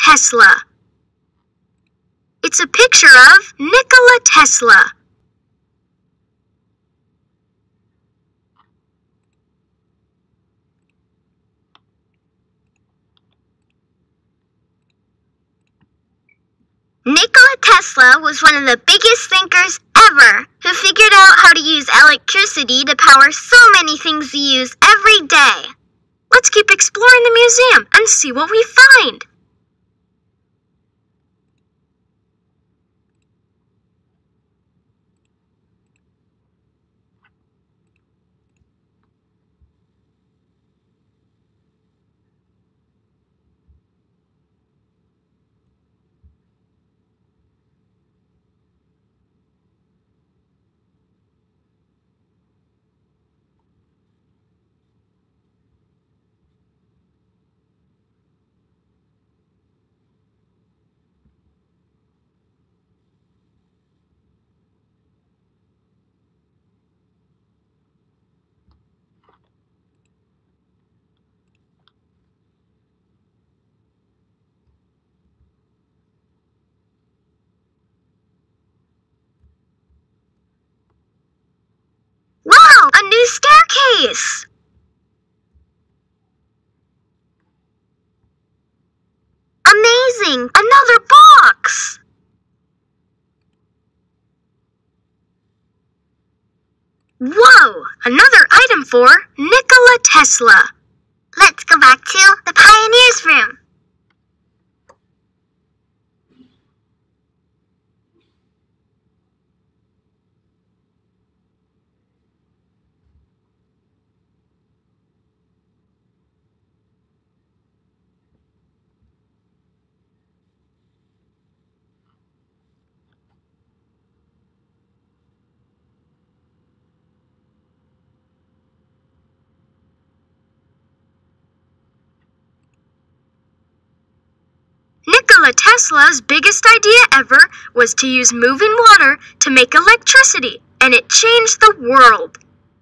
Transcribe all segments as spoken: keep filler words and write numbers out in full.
Tesla. It's a picture of Nikola Tesla. Nikola Tesla was one of the biggest thinkers ever who figured out how to use electricity to power so many things we use every day. Let's keep exploring the museum and see what we find. Wow, a new staircase! Amazing! Another box! Whoa! Another item for Nikola Tesla. Let's go back to the Pioneers room. Nikola Tesla's biggest idea ever was to use moving water to make electricity, and it changed the world.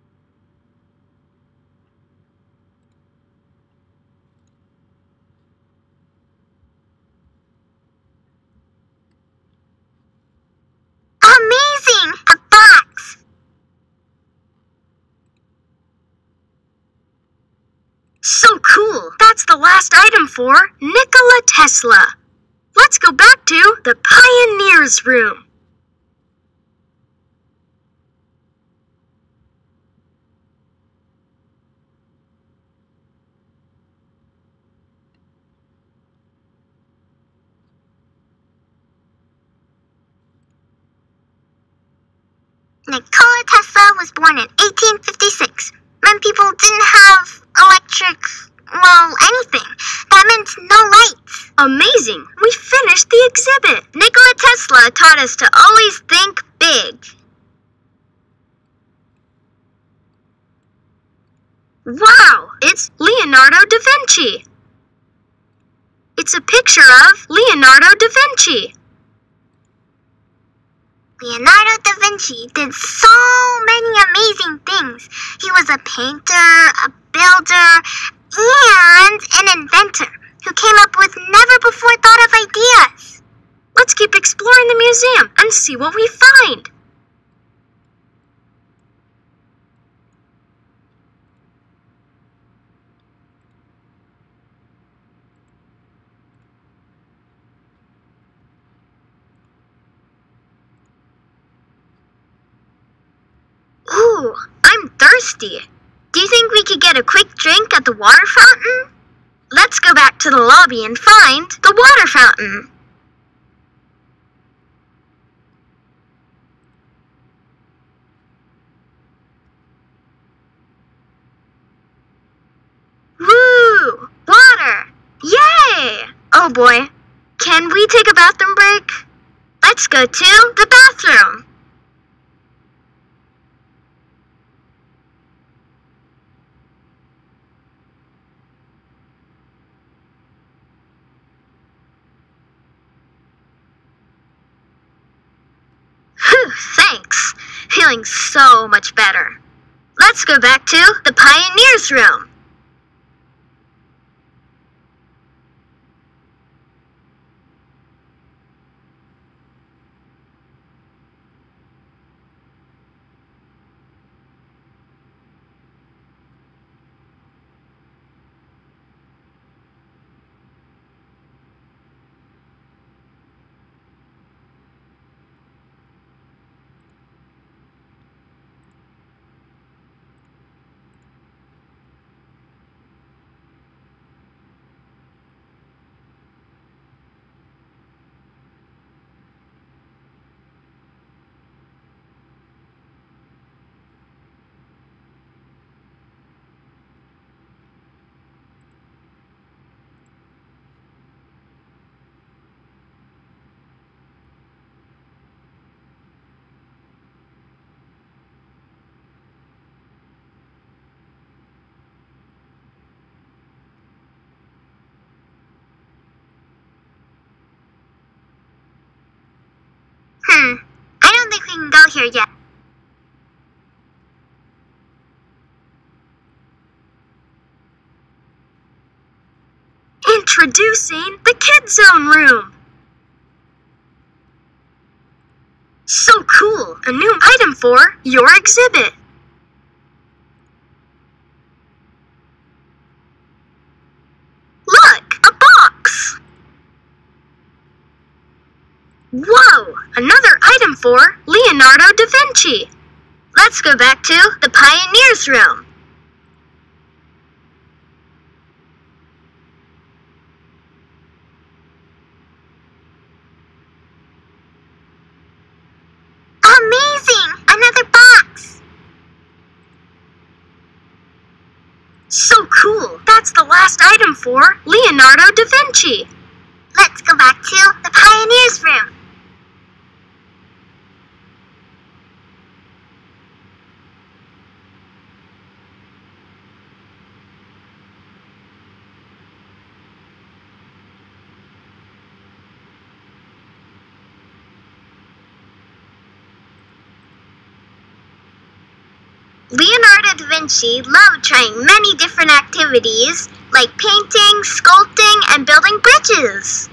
Amazing! A box! So cool! That's the last item for Nikola Tesla. Let's go back to the Pioneers room. Nikola Tesla was born in eighteen fifty-six, when people didn't have electric, well, anything. That meant no lights. Amazing! We finished the exhibit. Nikola Tesla taught us to always think big. Wow! It's Leonardo da Vinci. It's a picture of Leonardo da Vinci. Leonardo da Vinci did so many amazing things. He was a painter, a builder, and an inventor who came up with never-before thought of ideas. Let's keep exploring the museum and see what we find. Ooh, I'm thirsty. Do you think we could get a quick drink at the water fountain? Let's go back to the lobby and find the water fountain. Woo! Water! Yay! Oh boy. Can we take a bathroom break? Let's go to the bathroom. Whew, thanks. Feeling so much better. Let's go back to the Pioneers room. here yet. Introducing the Kids Zone room. So cool! A new item for your exhibit. Look, a box. Whoa! Another item for Leonardo da Vinci. Let's go back to the Pioneers room. Amazing! Another box! So cool! That's the last item for Leonardo da Vinci. Let's go back to the Pioneers room. Leonardo da Vinci loved trying many different activities, like painting, sculpting, and building bridges.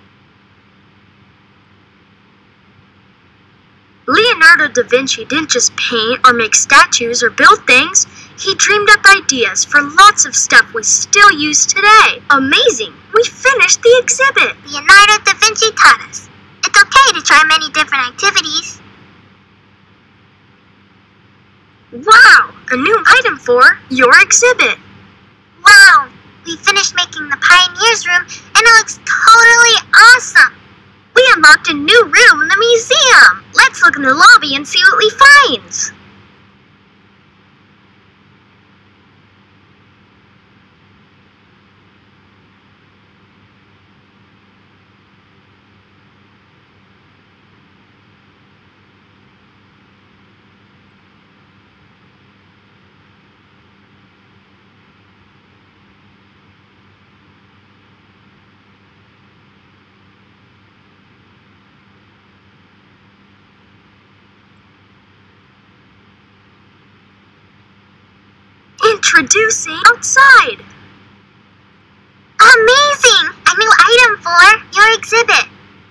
Leonardo da Vinci didn't just paint or make statues or build things. He dreamed up ideas for lots of stuff we still use today. Amazing! We finished the exhibit! Leonardo da Vinci taught us it's okay to try many different activities. Wow! A new item for your exhibit. Wow! We finished making the Pioneers room and it looks totally awesome! We unlocked a new room in the museum! Let's look in the lobby and see what we find! Introducing outside. Amazing! A new item for your exhibit.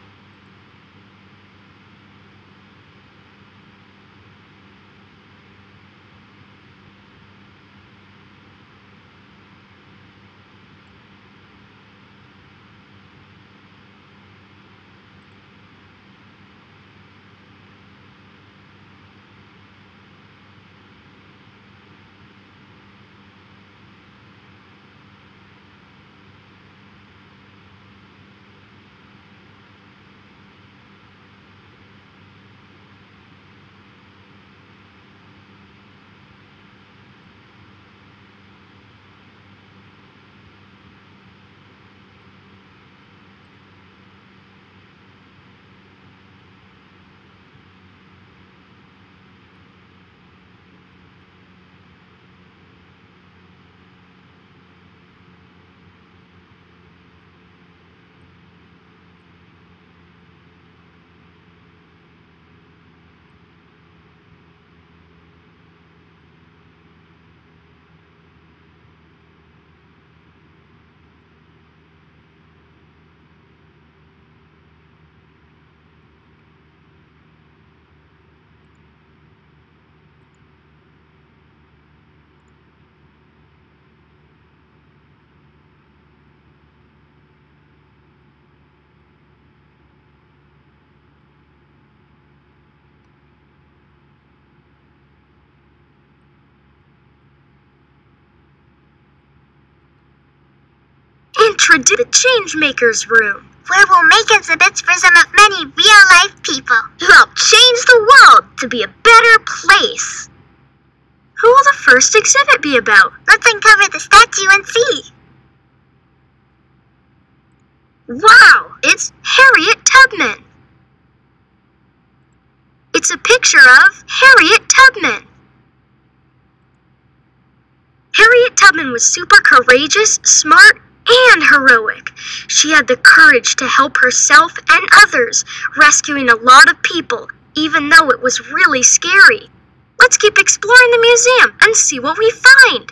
Introduce the Changemakers room, where we'll make exhibits for some of many real-life people who help change the world to be a better place. Who will the first exhibit be about? Let's uncover the statue and see. Wow, it's Harriet Tubman. It's a picture of Harriet Tubman. Harriet Tubman was super courageous, smart, and heroic. She had the courage to help herself and others, rescuing a lot of people even though it was really scary. Let's keep exploring the museum and see what we find.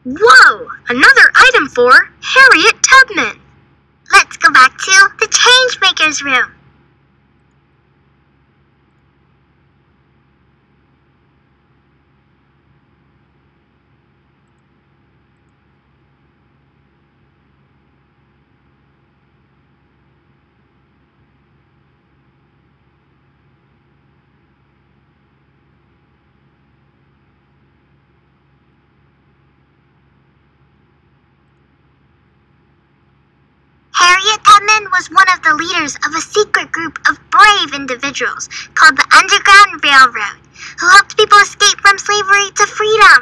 Whoa! Another item for Harriet Tubman. Let's go back to the Changemaker's room. Harriet Tubman was one of the leaders of a secret group of brave individuals called the Underground Railroad, who helped people escape from slavery to freedom.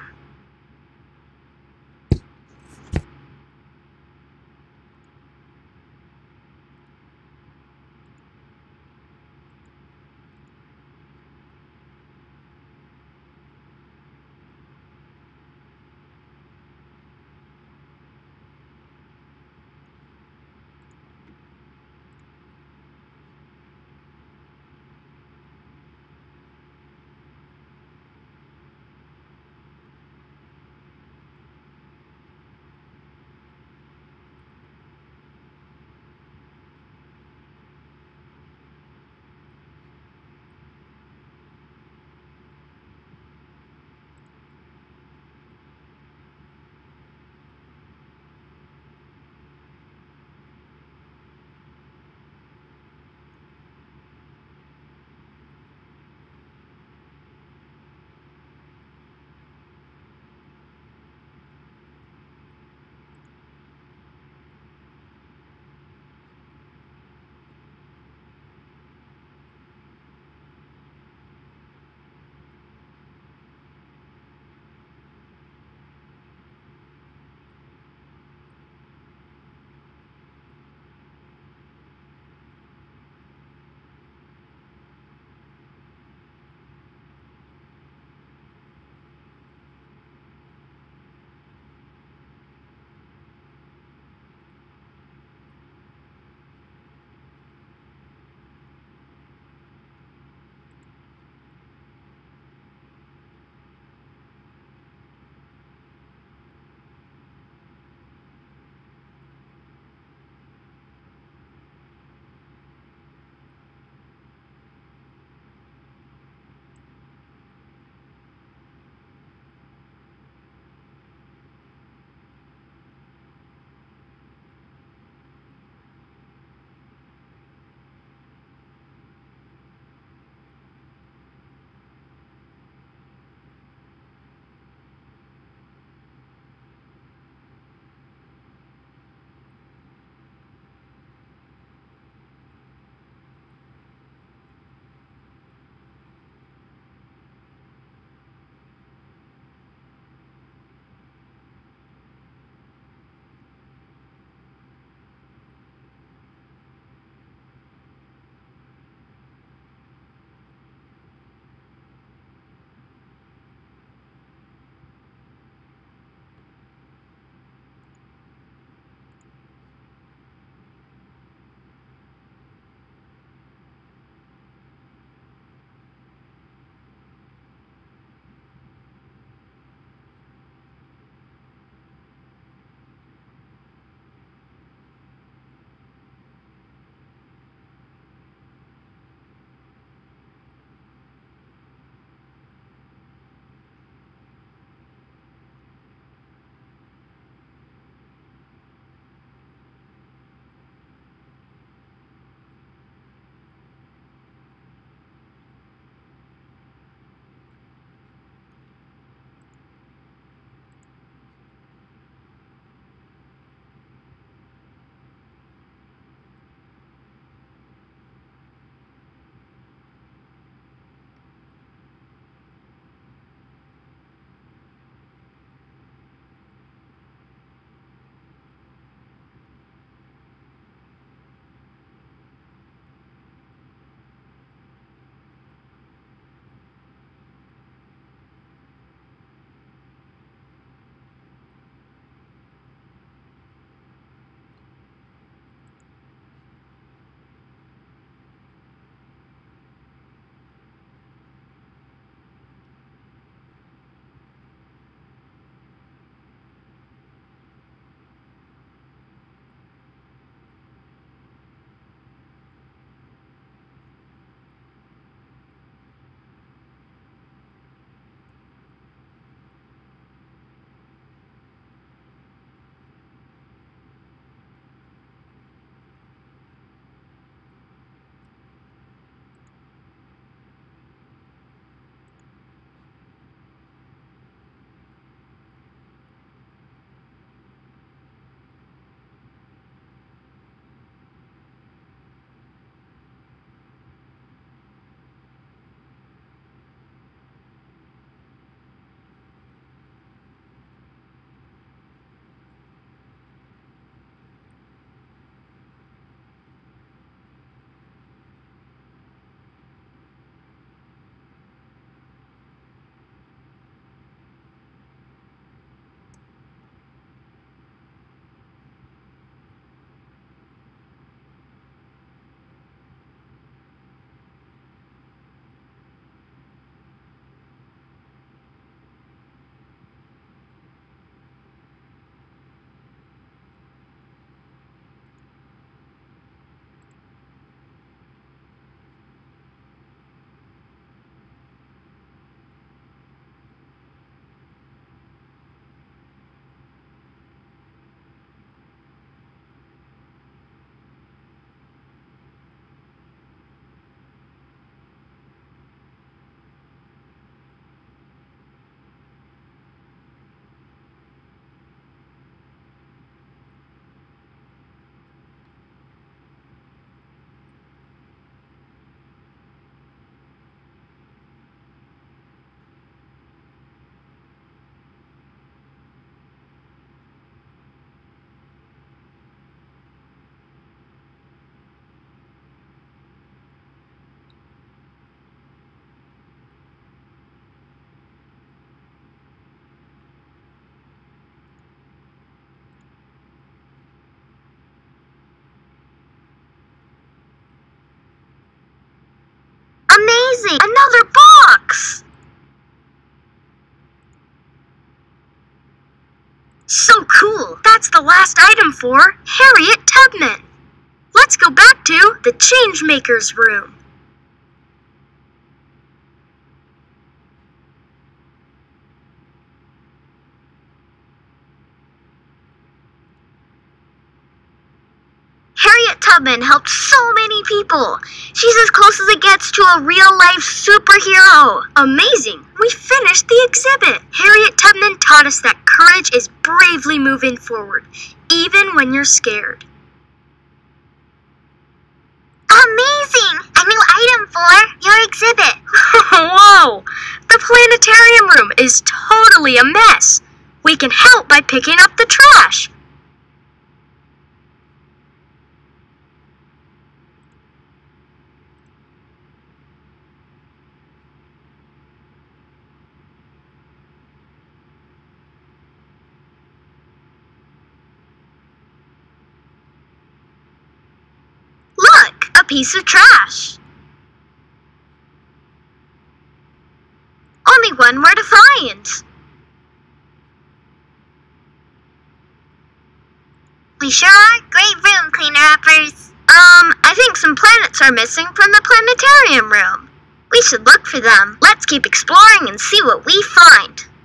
amazing! Another box! So cool! That's the last item for Harriet Tubman. Let's go back to the Changemaker's room. Harriet Tubman helped so many people. She's as close as it gets to a real-life superhero. Amazing! We finished the exhibit. Harriet Tubman taught us that courage is bravely moving forward, even when you're scared. Amazing! A new item for your exhibit. Whoa! The planetarium room is totally a mess. We can help by picking up the trash. A piece of trash. Only one more to find. We sure are great room cleaner-uppers. Um, I think some planets are missing from the planetarium room. We should look for them. Let's keep exploring and see what we find.